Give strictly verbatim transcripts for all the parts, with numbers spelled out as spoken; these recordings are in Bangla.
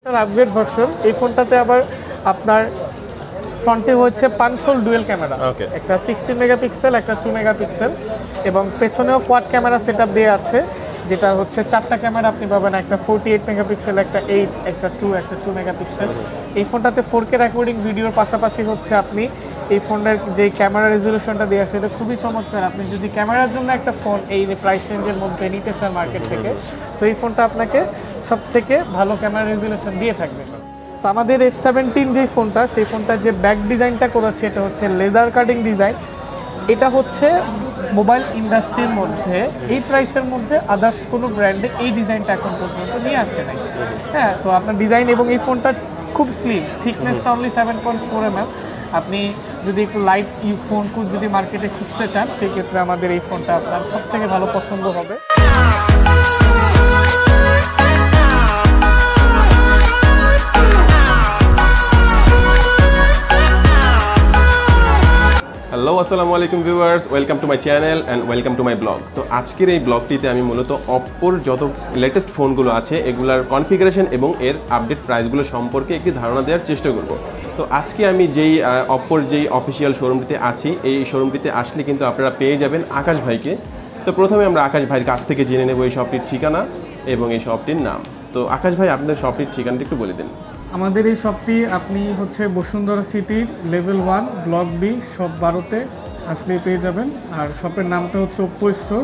Upgrade version. এই ফোনটাতে আবার আপনার ফ্রন্টে হচ্ছে পাঁচশোল ডুয়েল ক্যামেরা, একটা সিক্সটিন মেগাপিক্সেল, একটা টু মেগাপিক্সেল, এবং পেছনেও কোয়াড ক্যামেরা সেট আপ দিয়ে আছে, যেটা হচ্ছে চারটা ক্যামেরা আপনি পাবেন, একটা ফোরটি এইট মেগাপিক্সেল, একটা এইট, একটা টু, একটা টু মেগাপিক্সেল। এই ফোনটাতে ফোর কে রেকর্ডিং ভিডিওর পাশাপাশি হচ্ছে আপনি এই ফোনের যে ক্যামেরা রেজলিউশনটা দেওয়া আছে এটা খুবই চমৎকার। আপনি যদি ক্যামেরার জন্য একটা ফোন এই প্রাইস রেঞ্জের মধ্যে নিতে চান মার্কেট থেকে, তো এই ফোনটা আপনাকে সব থেকে ভালো ক্যামেরা রেজলিউশন দিয়ে থাকবে। তো আমাদের এফ সেভেন্টিন যে ফোনটা, সেই ফোনটার যে ব্যাক ডিজাইনটা করেছে এটা হচ্ছে লেদার কাটিং ডিজাইন। এটা হচ্ছে মোবাইল ইন্ডাস্ট্রির মধ্যে এই প্রাইসের মধ্যে আদার্স কোনো ব্র্যান্ডে এই ডিজাইনটা এখন পর্যন্ত নিয়ে আসছে নাই। হ্যাঁ, তো আপনার ডিজাইন এবং এই ফোনটা খুব স্লিম, থিকনেসটা only seven point four M M. আপনি যদি একটু লাইট ইউ ফোন যদি মার্কেটে খুঁজতে চান, সেক্ষেত্রে আমাদের এই ফোনটা আপনার সব থেকে ভালো পছন্দ হবে। হ্যালো, আসসালামু আলাইকুম viewers, welcome to my channel and welcome to my blog. তো আজকের এই ব্লগটিতে আমি মূলত অপ্পোর যত লেটেস্ট ফোনগুলো আছে এগুলার কনফিগারেশন এবং এর আপডেট প্রাইসগুলো সম্পর্কে একটি ধারণা দেওয়ার চেষ্টা করব। তো আজকে আমি যেই অপ্পোর যেই অফিসিয়াল শোরুমটিতে আছি, এই শোরুমটিতে আসলে কিন্তু আপনারা পেয়ে যাবেন আকাশ ভাইকে। তো প্রথমে আমরা আকাশ ভাইয়ের কাছ থেকে জেনে নেব এই শপটির ঠিকানা এবং এই শপটির নাম। তো আকাশ ভাই, আপনাদের শপটির ঠিকানাটা একটু বলে দিন। আমাদের এই শপটি আপনি হচ্ছে বসুন্ধরা সিটির level one block B shop বারোতে আসলেই পেয়ে যাবেন। আর শপের নামটা হচ্ছে ওপ্পো স্টোর।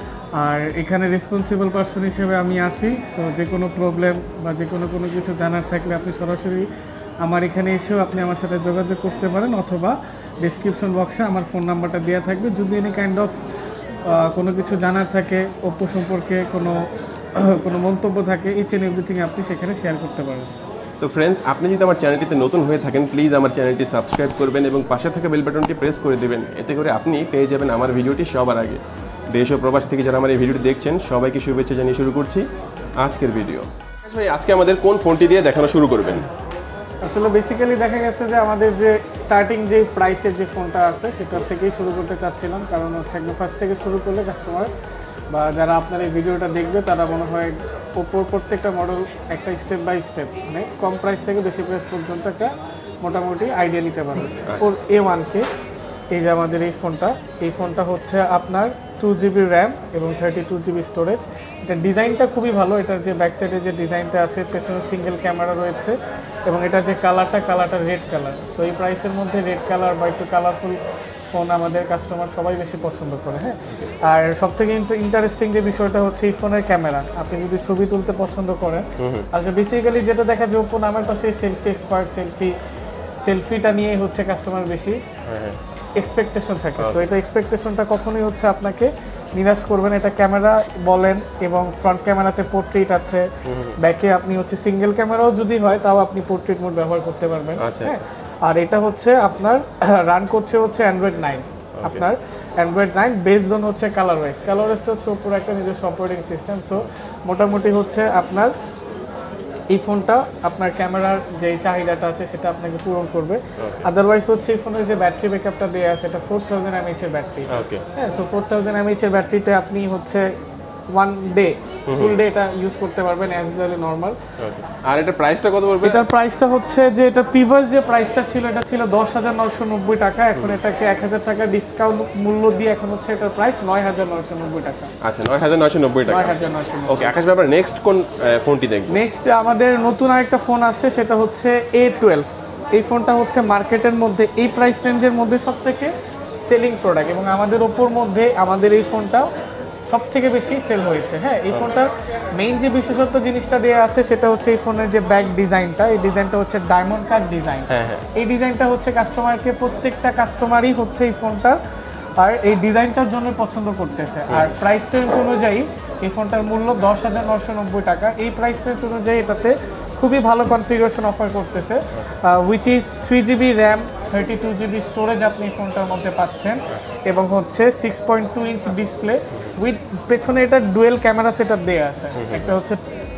আর এখানে রেসপন্সিবল পার্সন হিসেবে আমি আসি। তো যে কোনো প্রবলেম বা যে কোনো কোনো কিছু জানার থাকলে আপনি সরাসরি আমার এখানে এসেও আপনি আমার সাথে যোগাযোগ করতে পারেন, অথবা ডিসক্রিপশন বক্সে আমার ফোন নাম্বারটা দেওয়া থাকবে। যদি এনি কাইন্ড অফ কোনো কিছু জানার থাকে, ওপ্পো সম্পর্কে কোনো কোনো মন্তব্য থাকে, ইচ অ্যান্ড এভরিথিং আপনি সেখানে শেয়ার করতে পারেন। তো ফ্রেন্ডস, আপনি যদি আমার চ্যানেলটিতে নতুন হয়ে থাকেন, প্লিজ আমার চ্যানেলটি সাবস্ক্রাইব করবেন এবং পাশে থাকা বেল বাটনটি প্রেস করে দেবেন। এতে করে আপনি পেয়ে যাবেন আমার ভিডিওটি সবার আগে। দেশ ও প্রবাস থেকে যারা আমার এই ভিডিওটি দেখছেন সবাইকে শুভেচ্ছা জানিয়ে শুরু করছি আজকের ভিডিও। ভাই, আজকে আমাদের কোন ফোনটি দিয়ে দেখানো শুরু করবেন? আসলে বেসিক্যালি দেখা গেছে যে আমাদের যে স্টার্টিং যে প্রাইসের যে ফোনটা আছে সেটার থেকেই শুরু করতে চাচ্ছিলাম, কারণ হচ্ছে একদম ফার্স্ট থেকে শুরু করলে কাস্টমার বা যারা আপনার এই ভিডিওটা দেখবে তারা মনে হয় ওপর প্রত্যেকটা মডেল একটা স্টেপ বাই স্টেপ, মানে কম প্রাইস থেকে বেশি প্রাইস পর্যন্ত একটা মোটামুটি আইডিয়া নিতে পারবে। ওর এ ওয়ান কে এই যে আমাদের এই ফোনটা, এই ফোনটা হচ্ছে আপনার টু জিবি র্যাম এবং থার্টি টু জিবি স্টোরেজ। এটা ডিজাইনটা খুবই ভালো। এটার যে ব্যাক সাইডে যে ডিজাইনটা আছে, পেছনে সিঙ্গেল ক্যামেরা রয়েছে এবং এটা যে কালারটা, কালারটা রেড কালার। তো এই প্রাইসের মধ্যে রেড কালার বা একটু কালারফুল ফোন আমাদের কাস্টমার সবাই বেশি পছন্দ করে। হ্যাঁ, আর সব থেকে ইন্টারেস্টিং যে বিষয়টা হচ্ছে এই ফোনের ক্যামেরা। আপনি যদি ছবি তুলতে পছন্দ করেন, আচ্ছা বেসিক্যালি যেটা দেখা যায় ওপো নামের পাশে সেলফি এক্সপার্ট, সেলফি সেলফিটা নিয়ে হচ্ছে কাস্টমার বেশি এক্সপেকটেশন থাকে। তো এটা এক্সপেকটেশনটা কখনোই হচ্ছে আপনাকে নিরাশ করবেন। এটা ক্যামেরা বলেন এবং ফ্রন্ট ক্যামেরাতে পোর্ট্রেট আছে, ব্যাকে আপনি হচ্ছে সিঙ্গেল ক্যামেরাও যদি হয় তাও আপনি পোর্ট্রেট মোড ব্যবহার করতে পারবেন। হ্যাঁ, আর এটা হচ্ছে আপনার রান করছে হচ্ছে অ্যান্ড্রয়েড নাইন। আপনার অ্যান্ড্রয়েড নাইন বেসড অন হচ্ছে কালার ওয়াইজ। কালার ওয়াইজটা হচ্ছে পুরো একটা নিজস্ব অপারেটিং সিস্টেম। সো মোটামুটি হচ্ছে আপনার এই ফোনটা আপনার ক্যামেরার যে চাহিদাটা আছে সেটা আপনাকে পূরণ করবে। আদারওয়াইজ হচ্ছে এই ফোনের যে ব্যাটারি ব্যাকআপটা দেওয়া আছে এটা ফোর থাউজেন্ড এমএইচ এর ব্যাটারি। হ্যাঁ, সো ফোর থাউজেন্ড এমএইচ এর ব্যাটারিতে আপনি হচ্ছে ওয়ান ডে ফুল ডে এটা ইউজ করতে পারবেন অ্যাজ ইউজুয়ালি নরমাল। আর এটা প্রাইসটা কত পড়বে? এটার প্রাইসটা হচ্ছে যে এটা প্রিভিয়াস যে প্রাইসটা ছিল এটা ছিল দশ হাজার নয়শো নব্বই টাকা। এখন এটাকে এক হাজার টাকা ডিসকাউন্ট মূল্য দিয়ে এখন হচ্ছে এটার প্রাইস নয় হাজার নয়শো নব্বই টাকা। আচ্ছা, নয় হাজার নয়শো নব্বই টাকা। নয় হাজার নয়শো নব্বই। ওকে আকাশ ভাই, আমরা নেক্সট কোন ফোনটি দেখব? নেক্সট আমাদের নতুন আরেকটা ফোন আসছে, সেটা হচ্ছে এ টুয়েলভ। এই ফোনটা হচ্ছে মার্কেটের মধ্যে এই প্রাইস রেঞ্জের মধ্যে সব থেকে সেলিং প্রোডাক্ট এবং আমাদের ওপোর মধ্যে আমাদের এই ফোনটা সব থেকে বেশি সেল হয়েছে। হ্যাঁ, এই ফোনটার মেইন যে বিশেষত্ব জিনিসটা দেওয়া আছে সেটা হচ্ছে এই ফোনের যে ব্যাক ডিজাইনটা, এই ডিজাইনটা হচ্ছে ডায়মন্ড কাট ডিজাইন। এই ডিজাইনটা হচ্ছে কাস্টমারকে, প্রত্যেকটা কাস্টমারই হচ্ছে এই ফোনটা আর এই ডিজাইনটার জন্য পছন্দ করতেছে। আর প্রাইস রেঞ্জ অনুযায়ী এই ফোনটার মূল্য দশ হাজার নশো নব্বই টাকা। এই প্রাইস রেঞ্জ অনুযায়ী এটাতে খুবই ভালো কনফিগারেশন অফার করতেছে, which is three GB RAM, thirty two GB storage আপনি ফোনটার মধ্যে পাচ্ছেন এবং হচ্ছে six point two inch display with পেছনে এটা ডুয়েল ক্যামেরা সেট আপ দেওয়া আছে। একটা হচ্ছে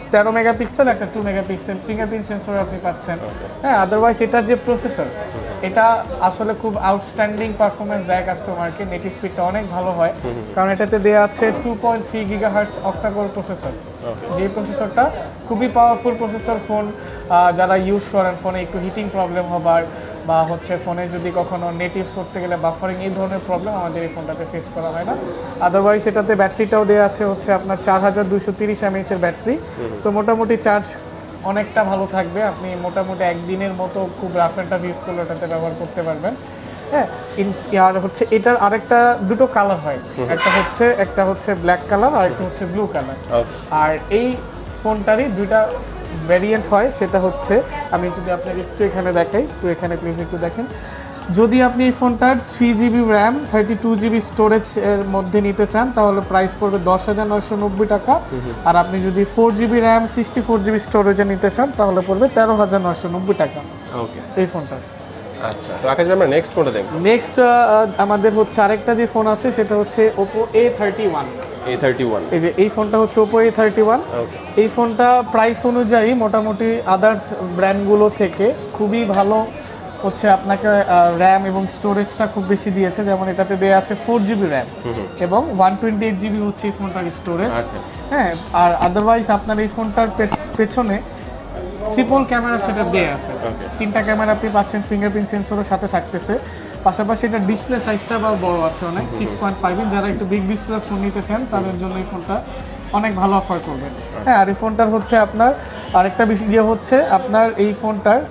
তেরো মেগাপিক্সেল, একটা টু মেগাপিক্সেল ফিঙ্গারপ্রিন্ট সেন্সর আপনি পাচ্ছেন। হ্যাঁ, আদারওয়াইজ এটার যে প্রসেসর, এটা আসলে খুব আউটস্ট্যান্ডিং পারফরমেন্স দেয় কাস্টমারকে। নেট স্পিডটা অনেক ভালো হয়, কারণ এটাতে দেওয়া আছে two point three gigahertz octa-core processor. যে প্রসেসরটা খুবই পাওয়ারফুল প্রসেসর। ফোন যারা ইউজ করেন, ফোনে একটু হিটিং প্রবলেম হবার বা হচ্ছে ফোনে যদি কখনো নেট ইউজ করতে গেলে বাফারিং, এই ধরনের প্রবলেম আমাদের এই ফোনটাতে ফেস করা হয় না। আদারওয়াইজ এটাতে ব্যাটারিটাও দেওয়া আছে হচ্ছে আপনার চার হাজার দুইশো তিরিশ এমএএইচের ব্যাটারি। সো মোটামুটি চার্জ অনেকটা ভালো থাকবে। আপনি মোটামুটি একদিনের মতো খুব রাফ অ্যান্ড টাফ ইউজ করলে ওটাতে ব্যবহার করতে পারবেন। হ্যাঁ, আর হচ্ছে এটার আরেকটা দুটো কালার হয়, একটা হচ্ছে একটা হচ্ছে ব্ল্যাক কালার আর একটা হচ্ছে ব্লু কালার। আর এই ফোনটারই দুইটা ভ্যারিয়েন্ট হয়, সেটা হচ্ছে আমি যদি আপনাকে একটু এখানে দেখাই, তো এখানে প্লিজ একটু দেখেন। যদি আপনি এই ফোনটার three GB RAM thirty two GB storage এর মধ্যে নিতে চান তাহলে প্রাইস পড়বে দশ হাজার নয়শো নব্বই টাকা। আর আপনি যদি four GB RAM sixty four GB স্টোরেজে নিতে চান তাহলে পড়বে তেরো হাজার নয়শো নব্বই টাকা। ওকে, এই ফোনটা। আচ্ছা, তো আকাশ ভাই আমরা নেক্সট ফোনটা দেখব। নেক্সট আমাদের হচ্ছে আরেকটা যে ফোন আছে সেটা হচ্ছে Oppo A thirty one. A thirty one, এই যে এই ফোনটা হচ্ছে Oppo এ থার্টি ওয়ান। এই ফোনটা প্রাইস অনুযায়ী মোটামুটি আদার্স ব্র্যান্ডগুলো থেকে খুবই ভালো হচ্ছে। আপনাকে র্যাম এবং স্টোরেজটা খুব বেশি দিয়েছে, যেমন এটাতে দেওয়া আছে ফোর জিবি র্যাম এবং ওয়ান টোয়েন্টি এইট জিবি হচ্ছে এই ফোনটার স্টোরেজ। হ্যাঁ, আর আদারওয়াইজ আপনার এই ফোনটার পেছনে ট্রিপল ক্যামেরা সেটা দেওয়া আছে। তিনটা ক্যামেরা আপনি পাচ্ছেন, ফিঙ্গারপ্রিন্ট সেন্সরের সাথে থাকতেছে। পাশাপাশি এটা ডিসপ্লে সাইজটা বা বড় আছে অনেক, সিক্স পয়েন্ট ফাইভ ইঞ্চ। যারা একটু বিগ ডিসপ্লে ফোন নিতে চান তাদের জন্য এই ফোনটা অনেক ভালো অফার করবে। হ্যাঁ, আর এই ফোনটার হচ্ছে আপনার আরেকটা বিষয় হচ্ছে আপনার এই ফোনটার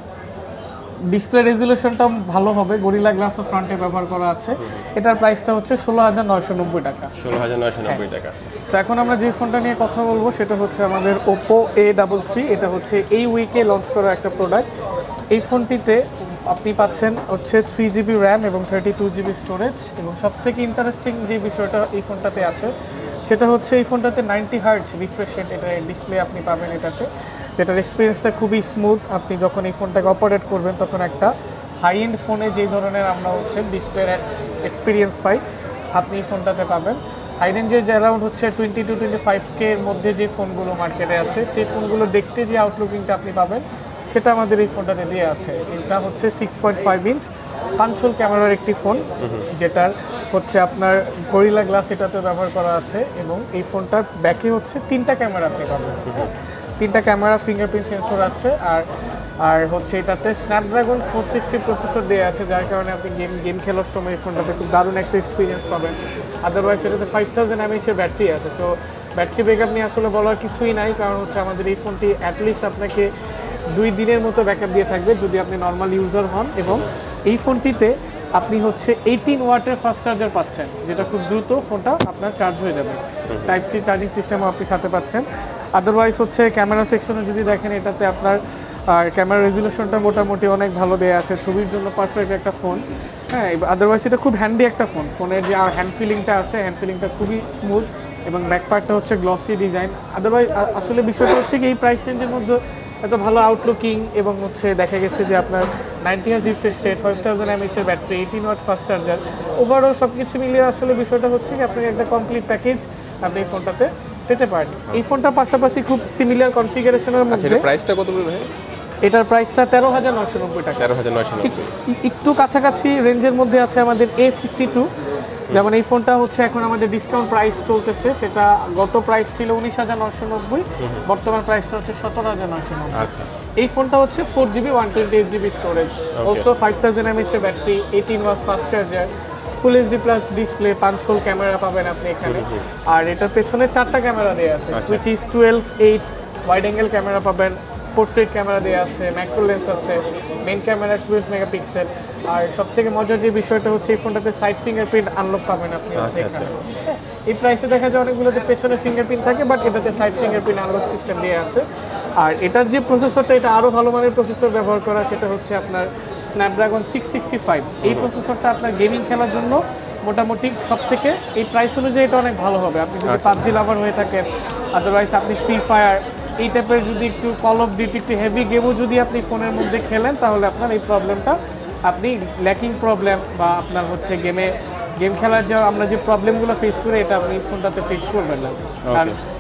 ডিসপ্লে রেজুলেশনটা ভালো হবে, গরিলা গ্লাসও ফ্রন্টে ব্যবহার করা আছে। এটার প্রাইসটা হচ্ছে ষোলো হাজার নয়শো নব্বই টাকা। ষোলো হাজার নয়শো নব্বই টাকা। তো এখন আমরা যে ফোনটা নিয়ে কথা বলবো সেটা হচ্ছে আমাদের Oppo এ ডাবল থ্রি। এটা হচ্ছে এই উইকে লঞ্চ করা একটা প্রোডাক্ট। এই ফোনটিতে আপনি পাচ্ছেন হচ্ছে থ্রি জিবি র্যাম এবং থার্টি টু জিবি স্টোরেজ। এবং সব থেকে ইন্টারেস্টিং যে বিষয়টা এই ফোনটাতে আছে সেটা হচ্ছে এই ফোনটাতে নাইনটি হার্টজ রিফ্রেশ রেট এটা ডিসপ্লে আপনি পাবেন এটাতে, যেটার এক্সপিরিয়েন্সটা খুবই স্মুথ। আপনি যখন এই ফোনটাকে অপারেট করবেন তখন একটা হাই এন্ড ফোনে যে ধরনের আমরা হচ্ছে ডিসপ্লের এক্সপিরিয়েন্স পাই, আপনি এই ফোনটাতে পাবেন। হাই রেঞ্জের যে অ্যারাউন্ড হচ্ছে twenty two twenty five K এর মধ্যে যে ফোনগুলো মার্কেটে আছে সেই ফোনগুলো দেখতে যে আউটলুকিংটা আপনি পাবেন সেটা আমাদের এই ফোনটাতে দিয়ে আছে। এটা হচ্ছে six point five inch punch hole ক্যামেরার একটি ফোন, যেটার হচ্ছে আপনার গরিলা গ্লাস এটাতে ব্যবহার করা আছে। এবং এই ফোনটার ব্যাকে হচ্ছে তিনটা ক্যামেরা আপনি পাবেন, তিনটা ক্যামেরা, ফিঙ্গারপ্রিন্ট সেন্সর আছে। আর আর হচ্ছে এটাতে স্ন্যাপড্রাগন ফোর সিক্সটি প্রসেসর দেওয়া আছে, যার কারণে আপনি গেম গেম খেলার সময় এই ফোনটাতে খুব দারুণ একটা এক্সপিরিয়েন্স পাবেন। আদারওয়াইজ এটাতে ফাইভ থাউজেন্ড এমএএইচের ব্যাটারি আছে। তো ব্যাটারি ব্যাকআপ নিয়ে আসলে বলার কিছুই নাই, কারণ হচ্ছে আমাদের এই ফোনটি অ্যাটলিস্ট আপনাকে দুই দিনের মতো ব্যাকআপ দিয়ে থাকবে যদি আপনি নর্মাল ইউজার হন। এবং এই ফোনটিতে আপনি হচ্ছে এইটিন ওয়াটের ফাস্ট চার্জার পাচ্ছেন, যেটা খুব দ্রুত ফোনটা আপনার চার্জ হয়ে যাবে। টাইপ সি চার্জিং সিস্টেমও আপনি সাথে পাচ্ছেন। আদারওয়াইজ হচ্ছে ক্যামেরা সেকশনে যদি দেখেন এটাতে আপনার আর ক্যামেরা রেজুলেশনটা মোটামুটি অনেক ভালো দেওয়া আছে, ছবির জন্য পারফেক্ট একটা ফোন। হ্যাঁ, আদারওয়াইজ এটা খুব হ্যান্ডি একটা ফোন। ফোনের যে হ্যান্ড ফিলিংটা আছে, হ্যান্ড ফিলিংটা খুবই স্মুথ এবং ব্যাক পার্টটা হচ্ছে গ্লসি ডিজাইন। আদারওয়াইজ আসলে বিষয়টা হচ্ছে কি এই প্রাইস রেঞ্জের মধ্যে এত ভালো আউটলুকিং এবং হচ্ছে দেখা গেছে যে আপনার ninety hertz refresh rate, five thousand এমএএইচের battery, eighteen watt fast charger, overall সব কিছু মিলিয়ে আসলে বিষয়টা হচ্ছে কি আপনাকে একটা কমপ্লিট প্যাকেজ আপনি এই ফোনটাতে পেতে পারেন। এই ফোনটার পাশাপাশি খুব সিমিলার কনফিগারেশনের মধ্যে প্রাইসটা কত বলবেন? এটার প্রাইসটা তেরো হাজার নয়শো নব্বই টাকা। তেরো হাজার নয়শো নব্বই, একটু কাছাকাছি রেঞ্জের মধ্যে আছে আমাদের এ ফিফটি টু। যেমন এই ফোনটা হচ্ছে এখন আমাদের ডিসকাউন্ট প্রাইস চলতেছে, সেটা গত প্রাইস ছিল উনিশ হাজার নয়শো নব্বই, বর্তমান প্রাইসটা হচ্ছে সতেরো হাজার নয়শো নব্বই। এই ফোনটা হচ্ছে four GB one twenty eight GB storage, also five thousand এমএএইচের battery, eighteen watt fast charger, full HD plus display, punch hole camera পাবেন আপনি এখানে। আর এটার পেছনে চারটা ক্যামেরা দেওয়া আছে, which is twelve eight wide angle camera পাবেন, পোর্ট্রেট ক্যামেরা দেওয়া আছে, ম্যাক্রো লেন্স আছে, মেইন ক্যামেরা টুয়েলভ মেগাপিক্সেল। আর সবথেকে মজার যে বিষয়টা হচ্ছে এই ফোনটাতে সাইড ফিঙ্গারপ্রিন্ট আনলক পাবেন আপনি এখানে। এই প্রাইসে দেখা যায় অনেকগুলোতে পেছনে ফিঙ্গারপ্রিন্ট থাকে, বাট এটাতে সাইড ফিঙ্গারপ্রিন্ট আনলক সিস্টেম দেওয়া আছে। আর এটার যে প্রসেসরটা, এটা আরও ভালো মানের প্রসেসর ব্যবহার করা, সেটা হচ্ছে আপনার স্ন্যাপড্রাগন সিক্স সিক্সটি ফাইভ। এই প্রসেসরটা আপনার গেমিং খেলার জন্য মোটামুটি সব থেকে এই প্রাইস অনুযায়ী এটা অনেক ভালো হবে। আপনি যদি পাবজি লাভার হয়ে থাকেন, আদারওয়াইজ আপনি ফ্রি ফায়ার এই টাইপের যদি একটু কল অফ ডিউটি একটু হেভি গেমও যদি আপনি ফোনের মধ্যে খেলেন, তাহলে আপনার এই প্রবলেমটা আপনি ল্যাকিং প্রবলেম বা আপনার হচ্ছে গেমে গেম খেলার যে আমরা যে প্রবলেমগুলো ফেস করি এটা আপনি ফোনটাতে ফেস করবেন না। কারণ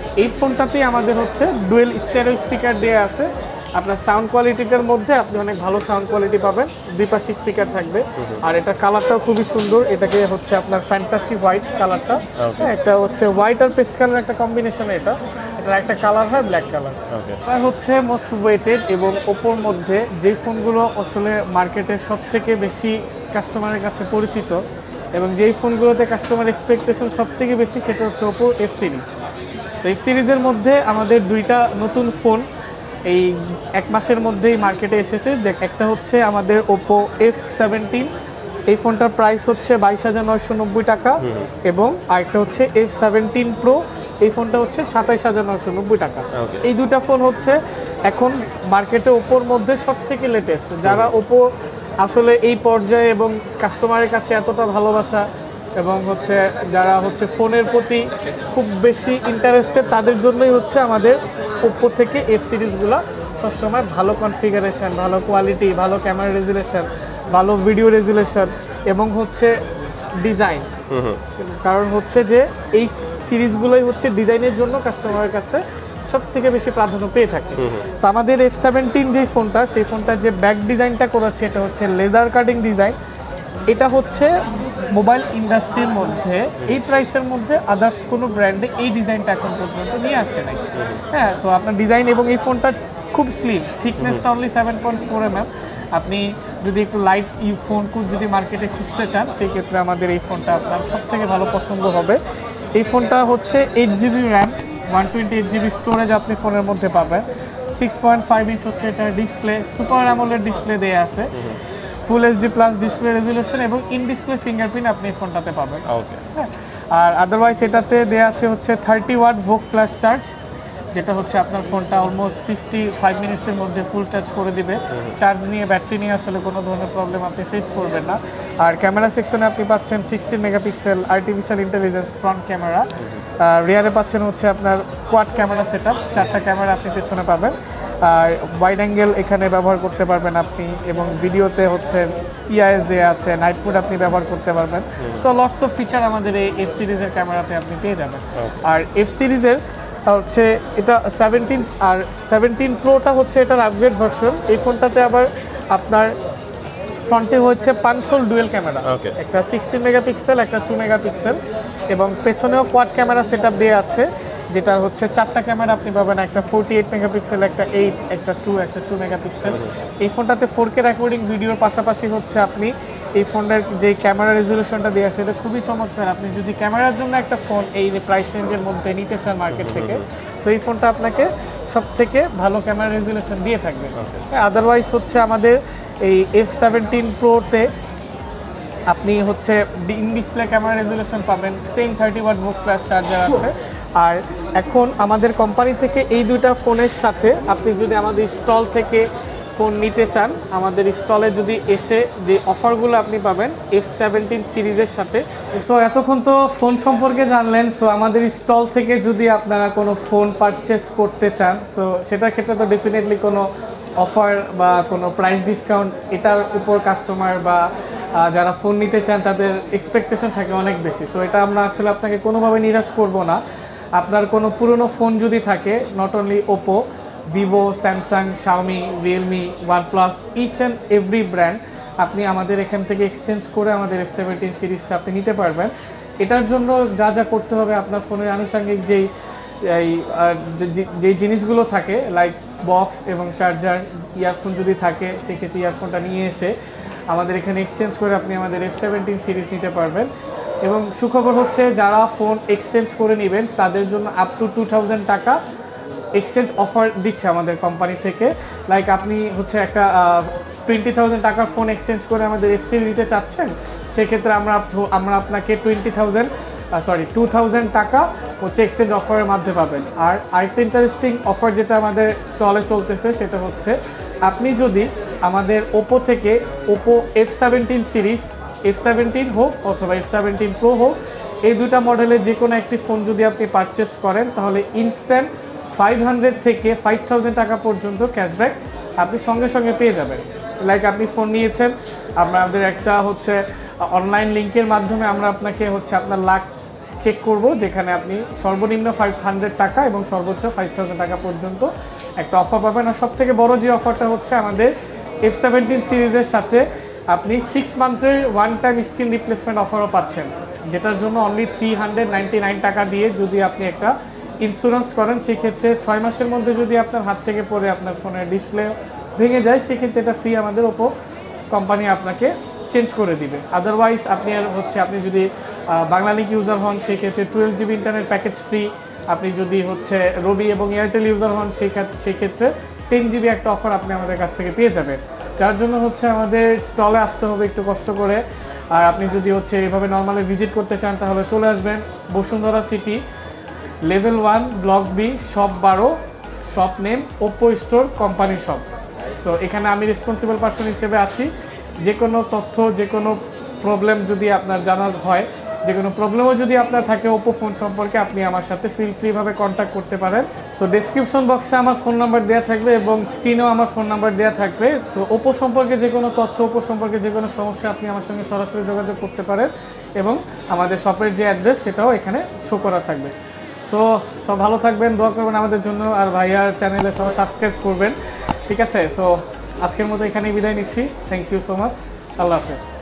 এই ফোনটাতেই আমাদের হচ্ছে ডুয়েল স্টেরিও স্পিকার দেওয়া আছে। আপনার সাউন্ড কোয়ালিটিটার মধ্যে আপনি অনেক ভালো সাউন্ড কোয়ালিটি পাবেন, দুই পাশে স্পিকার থাকবে। আর এটা কালারটাও খুবই সুন্দর, এটাকে হচ্ছে আপনার ফ্যান্টাসি হোয়াইট কালারটা, একটা হচ্ছে হোয়াইট আর পেস্ট কালার একটা কম্বিনেশন। এটা এটার একটা কালার হয় ব্ল্যাক কালার। এটা হচ্ছে মোস্ট ওয়েটেড এবং ওপোর মধ্যে যে ফোনগুলো আসলে মার্কেটের সব থেকে বেশি কাস্টমারের কাছে পরিচিত এবং যেই ফোনগুলোতে কাস্টমার এক্সপেকটেশন সব থেকে বেশি, সেটা হচ্ছে ওপো এফ সিরিজ। তো এফ সিরিজের মধ্যে আমাদের দুইটা নতুন ফোন এই এক মাসের মধ্যেই মার্কেটে এসেছে। একটা হচ্ছে আমাদের ওপো এফ সেভেন্টিন, এই ফোনটার প্রাইস হচ্ছে বাইশ হাজার নয়শো নব্বই টাকা, এবং আরেকটা হচ্ছে এফ সেভেন্টিন প্রো, এই ফোনটা হচ্ছে সাতাইশ হাজার নয়শো নব্বই টাকা। এই দুটা ফোন হচ্ছে এখন মার্কেটে ওপোর মধ্যে সব থেকে লেটেস্ট। যারা ওপো আসলে এই পর্যায়ে এবং কাস্টমারের কাছে এতটা ভালোবাসা এবং হচ্ছে যারা হচ্ছে ফোনের প্রতি খুব বেশি ইন্টারেস্টেড, তাদের জন্যই হচ্ছে আমাদের ওপো থেকে এফ সিরিজগুলো সবসময় ভালো কনফিগারেশন, ভালো কোয়ালিটি, ভালো ক্যামেরা রেজুলেশন, ভালো ভিডিও রেজুলেশন এবং হচ্ছে ডিজাইন। কারণ হচ্ছে যে এই সিরিজগুলোই হচ্ছে ডিজাইনের জন্য কাস্টমারের কাছে সব থেকে বেশি প্রাধান্য পেয়ে থাকে। তো আমাদের এফ সেভেন্টিন যে ফোনটা, সেই ফোনটা যে ব্যাক ডিজাইনটা করেছে এটা হচ্ছে লেদার কাটিং ডিজাইন। এটা হচ্ছে মোবাইল ইন্ডাস্ট্রির মধ্যে এই প্রাইসের মধ্যে আদার্স কোনো ব্র্যান্ডে এই ডিজাইনটা এখন পর্যন্ত নিয়ে আসে নাই। হ্যাঁ, তো আপনার ডিজাইন এবং এই ফোনটা খুব স্লিম, থিকনেসটা only seven point four M M. আপনি যদি একটু লাইট ই ফোন যদি মার্কেটে খুঁজতে চান, সেই ক্ষেত্রে আমাদের এই ফোনটা আপনার সব থেকে ভালো পছন্দ হবে। এই ফোনটা হচ্ছে eight GB RAM, one twenty eight GB storage আপনি ফোনের মধ্যে পাবেন। সিক্স পয়েন্ট ফাইভ ইঞ্চ হচ্ছে এটা ডিসপ্লে, সুপার অ্যামোলেড ডিসপ্লে দেওয়া আছে, full HD plus display resolution এবং ইন ডিসপ্লে ফিঙ্গারপ্রিন্ট আপনি এই ফোনটাতে পাবেন। ওকে, হ্যাঁ। আর আদারওয়াইজ এটাতে দেওয়া আছে হচ্ছে thirty watt VOOC flash charge, যেটা হচ্ছে আপনার ফোনটা অলমোস্ট ফিফটি ফাইভ মিনিটসের মধ্যে ফুল চার্জ করে দিবে। চার্জ নিয়ে ব্যাটারি নিয়ে আসলে কোনো ধরনের প্রবলেম আপনি ফেস করবেন না। আর ক্যামেরা সেকশনে আপনি পাচ্ছেন sixteen megapixel artificial intelligence front camera, রিয়ারে পাচ্ছেন হচ্ছে আপনার কোয়াড ক্যামেরা সেট আপ, চারটা ক্যামেরা আপনি পেছনে পাবেন। আর ওয়াইড অ্যাঙ্গেল এখানে ব্যবহার করতে পারবেন আপনি, এবং ভিডিওতে হচ্ছে ইআইএস দেওয়া আছে, নাইট মোড আপনি ব্যবহার করতে পারবেন। সো লটস অফ ফিচার আমাদের এই এফ সিরিজের ক্যামেরাতে আপনি পেয়ে যাবেন। আর এফ সিরিজের হচ্ছে এটা সেভেন্টিন, আর সেভেন্টিন প্রোটা হচ্ছে এটার আপগ্রেড ভার্সন। এই ফোনটাতে আবার আপনার ফ্রন্টে হচ্ছে পাঁচশোল ডুয়েল ক্যামেরা, একটা সিক্সটিন মেগাপিক্সেল, একটা টু মেগাপিক্সেল, এবং পেছনেও কোয়াড ক্যামেরা সেট আপ দিয়ে আছে, যেটা হচ্ছে চারটা ক্যামেরা আপনি পাবেন, একটা ফোরটি এইট মেগাপিক্সেল, একটা এইট, একটা টু, একটা টু মেগাপিক্সেল। এই ফোনটাতে ফোর কে রেকর্ডিং ভিডিওর পাশাপাশি হচ্ছে আপনি এই ফোনটার যে ক্যামেরা রেজুলেশনটা দেওয়া আছে এটা খুবই চমৎকার। আপনি যদি ক্যামেরার জন্য একটা ফোন এই প্রাইস রেঞ্জের মধ্যে নিতে চান মার্কেট থেকে, তো এই ফোনটা আপনাকে সব থেকে ভালো ক্যামেরা রেজুলেশন দিয়ে থাকবে। আদারওয়াইজ হচ্ছে আমাদের এই এফ সেভেন্টিন প্রোতে আপনি হচ্ছে ইন ডিসপ্লে ক্যামেরা রেজুলেশন পাবেন, same thirty watt VOOC flash charger আছে। আর এখন আমাদের কোম্পানি থেকে এই দুইটা ফোনের সাথে আপনি যদি আমাদের স্টল থেকে ফোন নিতে চান, আমাদের স্টলে যদি এসে যে অফারগুলো আপনি পাবেন এফ সেভেন্টিন সিরিজের সাথে। সো এতক্ষণ তো ফোন সম্পর্কে জানলেন। সো আমাদের স্টল থেকে যদি আপনারা কোনো ফোন পারচেস করতে চান, সো সেটার ক্ষেত্রে তো ডেফিনেটলি কোনো অফার বা কোনো প্রাইস ডিসকাউন্ট এটার উপর কাস্টমার বা যারা ফোন নিতে চান তাদের এক্সপেকটেশন থাকে অনেক বেশি। সো এটা আমরা আসলে আপনাকে কোনোভাবে নিরাশ করব না। আপনার কোনো পুরনো ফোন যদি থাকে, not only Oppo, Vivo, Samsung, Xiaomi, Realme, OnePlus, each and every brand আপনি আমাদের এখান থেকে এক্সচেঞ্জ করে আমাদের এফ সেভেন্টিন সিরিজটা আপনি নিতে পারবেন। এটার জন্য যা যা করতে হবে, আপনার ফোনের আনুষঙ্গিক যেই এই যেই জিনিসগুলো থাকে লাইক বক্স এবং চার্জার, ইয়ারফোন যদি থাকে সেক্ষেত্রে ইয়ারফোনটা নিয়ে এসে আমাদের এখানে এক্সচেঞ্জ করে আপনি আমাদের এফ সেভেন্টিন সিরিজ নিতে পারবেন। এবং সুখবর হচ্ছে যারা ফোন এক্সচেঞ্জ করে নেবেন তাদের জন্য আপ টু টু থাউজেন্ড টাকা এক্সচেঞ্জ অফার দিচ্ছে আমাদের কোম্পানি থেকে। লাইক আপনি হচ্ছে একটা টোয়েন্টি থাউজেন্ড টাকার ফোন এক্সচেঞ্জ করে আমাদের এফ সিরিজ নিতে চাচ্ছেন, সেক্ষেত্রে আমরা আমরা আপনাকে twenty thousand sorry two thousand টাকা হচ্ছে এক্সচেঞ্জ অফারের মাধ্যমে পাবেন। আর আরেকটা ইন্টারেস্টিং অফার যেটা আমাদের স্টলে চলতেছে সেটা হচ্ছে আপনি যদি আমাদের ওপো থেকে Oppo F seventeen series, F seventeen হোক অথবা এফ সেভেন্টিন প্রো হোক, এই দুটা মডেলের যে কোনো একটি ফোন যদি আপনি পারচেস করেন তাহলে ইনস্ট্যান্ট ফাইভ হান্ড্রেড থেকে ফাইভ থাউজেন্ড টাকা পর্যন্ত ক্যাশব্যাক আপনি সঙ্গে সঙ্গে পেয়ে যাবেন। লাইক আপনি ফোন নিয়েছেন, আমাদের একটা হচ্ছে অনলাইন লিঙ্কের মাধ্যমে আমরা আপনাকে হচ্ছে আপনার লাখ চেক করব, যেখানে আপনি সর্বনিম্ন ফাইভ হান্ড্রেড টাকা এবং সর্বোচ্চ ফাইভ থাউজেন্ড টাকা পর্যন্ত একটা অফার পাবেন। আর সব থেকে বড় যে অফারটা হচ্ছে আমাদের এফ সেভেন্টিন সিরিজের সাথে আপনি সিক্স মান্থের ওয়ান টাইম স্ক্রিন রিপ্লেসমেন্ট অফারও পাচ্ছেন, যেটার জন্য only three hundred ninety nine টাকা দিয়ে যদি আপনি একটা ইন্স্যুরেন্স করেন, সেক্ষেত্রে ছয় মাসের মধ্যে যদি আপনার হাত থেকে পড়ে আপনার ফোনের ডিসপ্লে ভেঙে যায়, সেক্ষেত্রে এটা ফ্রি আমাদের ওপো কোম্পানি আপনাকে চেঞ্জ করে দিবে। আদারওয়াইজ আপনি আর হচ্ছে আপনি যদি বাংলালিংক ইউজার হন, সেক্ষেত্রে twelve GB internet package free. আপনি যদি হচ্ছে রবি এবং এয়ারটেল ইউজার হন, সেই সেক্ষেত্রে টেন জিবি একটা অফার আপনি আমাদের কাছ থেকে পেয়ে যাবেন। যার জন্য হচ্ছে আমাদের স্টলে আসতে হবে একটু কষ্ট করে। আর আপনি যদি হচ্ছে এইভাবে নর্মালি ভিজিট করতে চান, তাহলে চলে আসবেন Bashundhara city, level one, block B, shop বারো, shop name Oppo store company shop. তো এখানে আমি রেসপন্সিবল পার্সন হিসেবে আছি। যে কোনো তথ্য, যে কোনো প্রবলেম যদি আপনার জানার হয়, যে কোনো প্রবলেমও যদি আপনার থাকে ওপ্পো ফোন সম্পর্কে, আপনি আমার সাথে ফিল ফ্রিভাবে কন্ট্যাক্ট করতে পারেন। তো ডেসক্রিপশন বক্সে আমার ফোন নাম্বার দেওয়া থাকবে এবং স্ক্রিনেও আমার ফোন নাম্বার দেওয়া থাকবে। তো ওপ্পো সম্পর্কে যে কোনো তথ্য, ওপ্পো সম্পর্কে যে কোনো সমস্যা, আপনি আমার সঙ্গে সরাসরি যোগাযোগ করতে পারেন এবং আমাদের শপের যে অ্যাড্রেস সেটাও এখানে শো করা থাকবে। তো সব ভালো থাকবেন, দোয়া করবেন আমাদের জন্য, আর ভাইয়ার চ্যানেলে সবাই সাবস্ক্রাইব করবেন, ঠিক আছে? সো আজকের মতো এখানেই বিদায় নিচ্ছি। থ্যাংক ইউ সো মাচ, আল্লাহ হাফেজ।